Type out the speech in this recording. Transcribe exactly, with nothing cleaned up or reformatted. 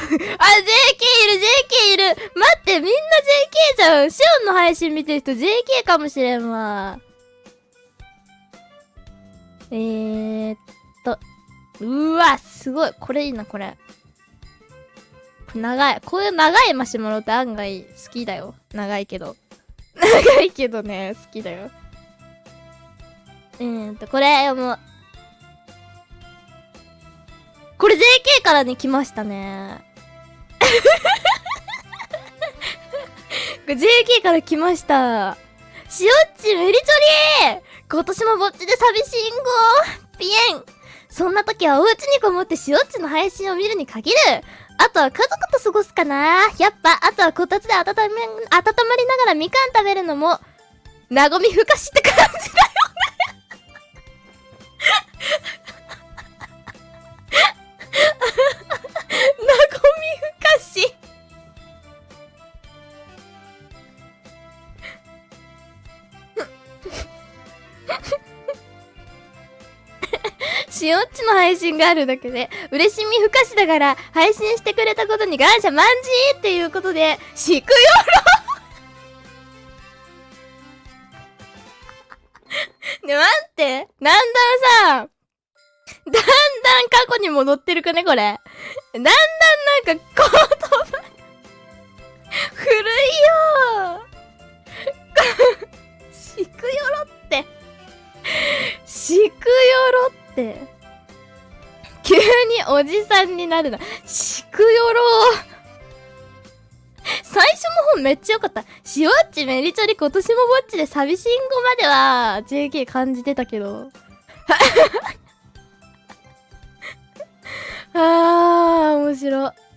いる ジェーケー いる待ってみんな ジェーケー じゃん。シオンの配信見てる人 ジェーケー かもしれんわ。えーっと。うわ、すごい。これいいな、これ。長い。こういう長いマシュマロって案外好きだよ。長いけど。長いけどね、好きだよ。うーんと、これ読む。これ ジェーケー からに来ましたね。これ ジェーケー から来ました。しおっちメリチョリー今年もぼっちで寂しいんごピエンそんな時はお家にこもってしおっちの配信を見るに限るあとは家族と過ごすかなやっぱ、あとはこたつで温め、温まりながらみかん食べるのも、なごみふかしって感じだよね。なごみふかし。しおっちの配信があるだけで嬉しみふかしだから配信してくれたことに感謝まんじーっていうことでしくよろね、待ってだんだんさだんだん過去に戻ってるかねこれだんだんなんか言葉古いよしくよろってしくよろって急におじさんになるな。しくよろ最初の方めっちゃ良かった。しおっちメリチョリ今年もぼっちで寂しんごまでは ジェーケー 感じてたけどあー面白い。